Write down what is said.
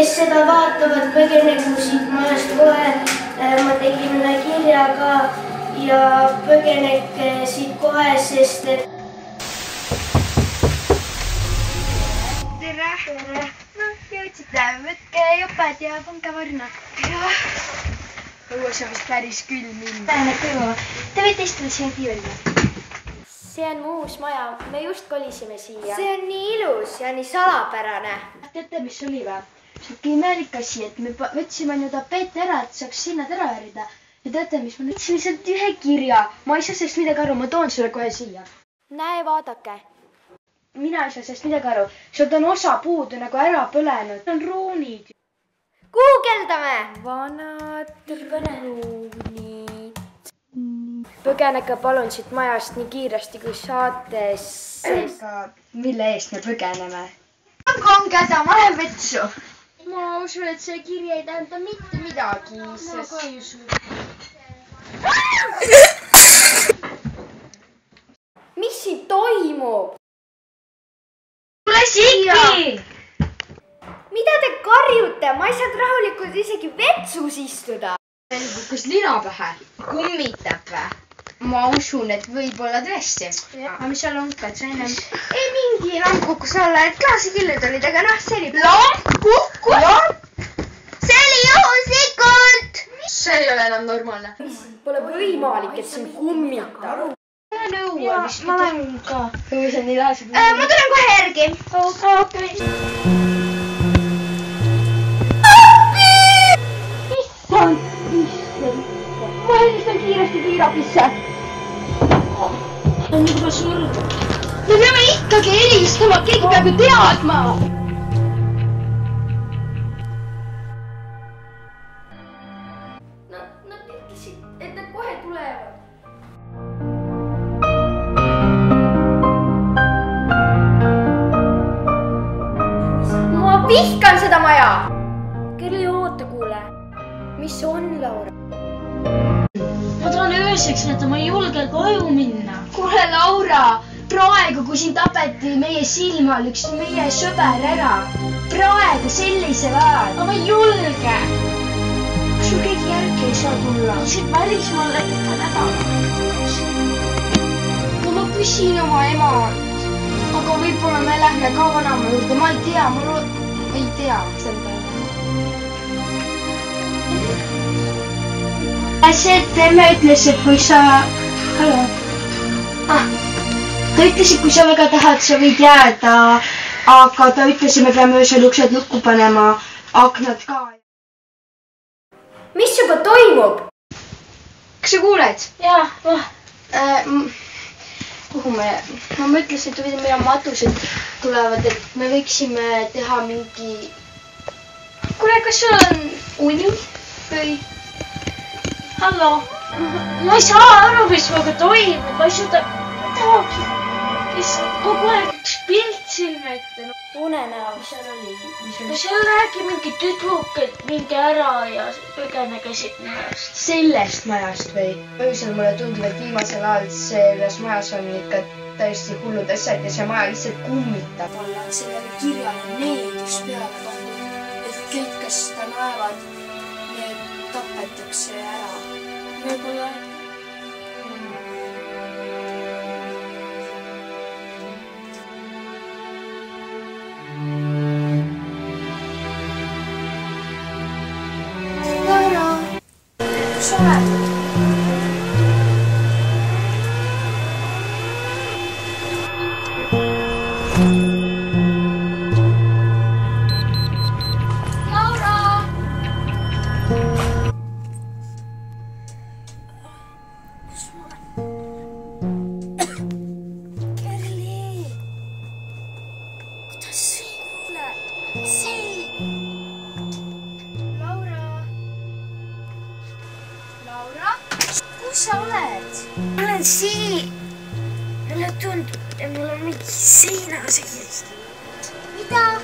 kes seda vaatavad, põgenegu siit majast kohe. Ma tegin ühe kirja ka ja põgenege siit kohe, sest et... Tere! No, jõudsite. Võtke jopad ja pange varna. Õues on vist päris külm ilm. Tähendab kõiva. Te võite istuda siia diivani. See on mu uus maja. Me just kolisime siia. See on nii ilus ja nii salapärane. Teate, mis oli või? Siuke imelik asi, et me võtsime enda tapeeti ära, et saaks sinna ära väärida. Ja teate, mis ma võtsin lihtsalt ühe kirja. Ma ei saa sellest midagi aru, ma toon sulle kohe siia. Näe, vaadake. Mina ei saa sellest midagi aru. Sealt on osa puudu nagu ära põlenud. On ruunid. Guugeldame! Vanad ruunid. Põgenege palun siit majast nii kiiresti kui saate, sest... Mille eest me põgeneme? On käda, ma lähen vetsu. Ma usun, et see kiri ei tähenda mitte midagi. Ma ka ei usu. Mis siin toimub? Tule siia! Mida te karjute? Ma ei saanud rahulikult isegi vetsus istuda. Kas lina pähe? Kummitab või? Ma usun, et võib-olla tõesti. Aga mis seal lamp, et sa ennem... Ei mingi lamp kukkus alla, et klaasikilled olid, aga noh, see oli... Lamp kukkus? See oli juhuslikult! See ei ole enam normaalne. Pole võimalik, et siin kummitab. Ma lähen ka. Õues on nii lahased. Ma tulen kohe järgi. Okei. Issand! Ma helistan kiiresti kiirabisse. On juba surnud. Me peame ikkagi helistama, keegi peab ju teadma. Nad ütlesid, et nad kohe tulevad. Ma vihkan seda maja! Kelle oota, kuule. Mis on, Laura? Ma tahan ööseks, et ma ei julge koju minna. Kuule, Laura, praegu, kui siin tapeti meie silma all üks meie sõber ära. Praegu sellisel ajal. Aga ma ei julge. Kas sul keegi järgi ei saa tulla? Siit välismaale ikka nädala. No ma küsin oma emalt. Aga võib-olla me lähme ka vanama juurde. Ma ei tea, ma ei tea seda. See teeme ütles, et kui sa... Hallo. Ta ütles, et kui sa väga tahad, sa võid jääda. Aga ta ütles, et me peame öösel uksed lukku panema. Aknad ka. Mis juba toimub? Kas sa kuuled? Jaa. Kuhu me... Ma mõtlesin, et meil on matused tulevad, et me võiksime teha mingi... Kuule, kas sul on uni või... Hallo. Ma ei saa aru, mis minuga toimub. Ma ei suuda midagi. Kogu aeg üks pilt silme ette. Unenäo, mis seal oli? Seal räägi mingi tüdruk, et minge ära ja põgenege siit majast. Sellest majast või? Öösel mulle tundub, et viimasel ajal selles majas on ikka täiesti hullud asjad ja see maja lihtsalt kummitab. Sellele kirjale needus peale pandud, et kõik, kes seda näevad, need tapetakse ära. Võib-olla... Laura! Kus sa oled? Kus sa oled? Ma olen siin. Mulle tundub, et mul on mingi seina sees. Mida?